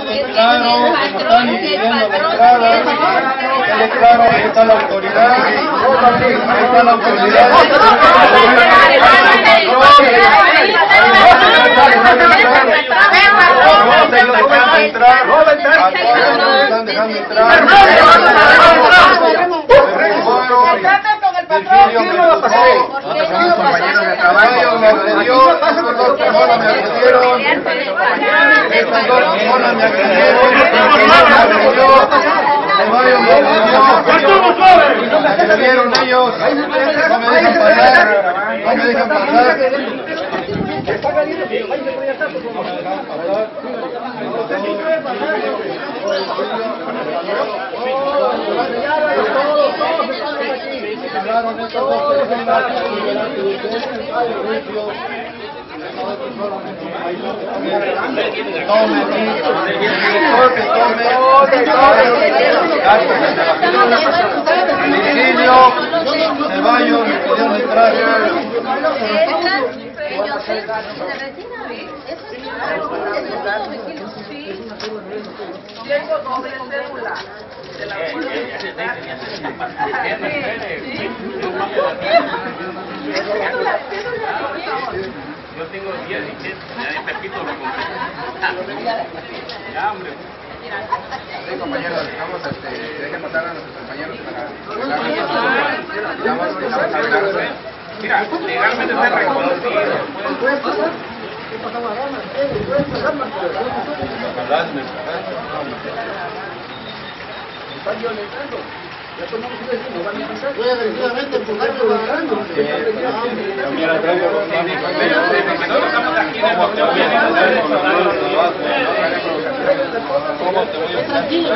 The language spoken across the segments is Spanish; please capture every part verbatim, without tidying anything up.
declaro, como están impidiendo la entrada, yo declaro que está la autoridad, ahí está la autoridad, entrar, no están dejando entrar. Virgilio me empujó, mis compañeros de trabajo me agredió, estas dos personas me agredieron, estas dos personas me agredieron, me agredió, Ceballos me agredió, me agredieron ellos, no me dejan pasar, no me dejan pasar. Hablaron estos dos personas delante de ustedes, tome aquí, que tome, Virgilio, Ceballos, me pidieron entrar. Pero yo sé, se recién abre, eso es claro, eso es todo vecino, sí. Tengo doble cédula de la Yo tengo diez y ya de Pepito lo compré. Ya, hombre. Sí, compañeros, vamos a este, dejen pasar a nuestros compañeros para... Mira, legalmente está reconocido. Están violentando. Ya tomamos una decisión, van a pasar. Voy agresivamente empujando los grandes. Nosotros estamos aquí en el boxeo. ¿Cómo te voy a tranquilo?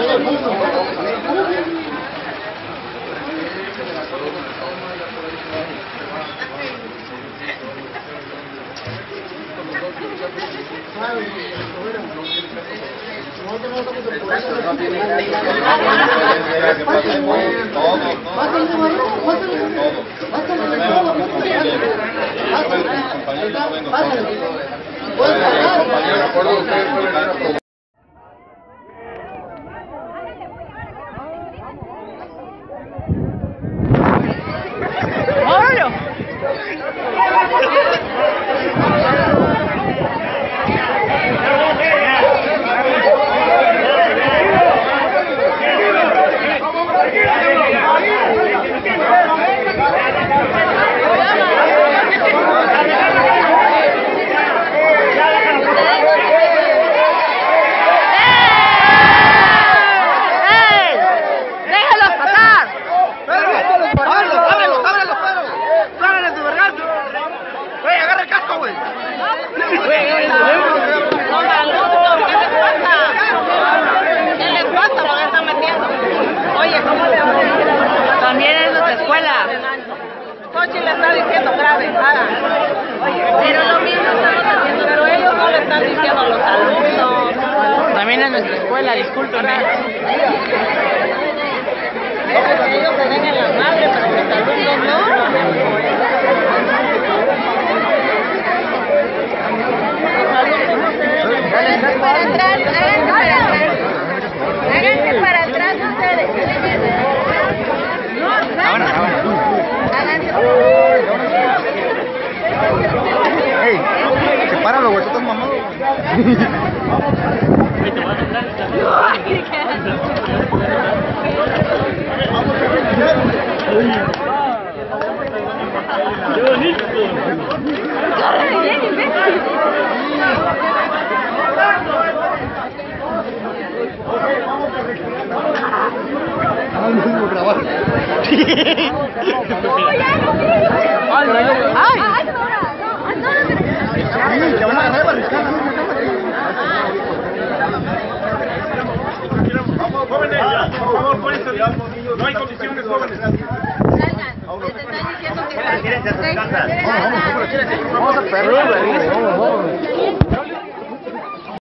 También es nuestra escuela. Xochitl le está diciendo grave, nada. Pero lo mismo estamos haciendo. Pero ellos no le están diciendo a los alumnos. También es nuestra escuela, discúlpenme. Ellos se ven en las madres, pero los alumnos no. Háganse para atrás, háganse para atrás. Háganse para atrás ustedes. Ahora, ahora. Háganse. Ey, sepáralo, güey, tú estás mamado. No hay condiciones, jóvenes. Salgan. Te están diciendo que salgan. Vamos a perder.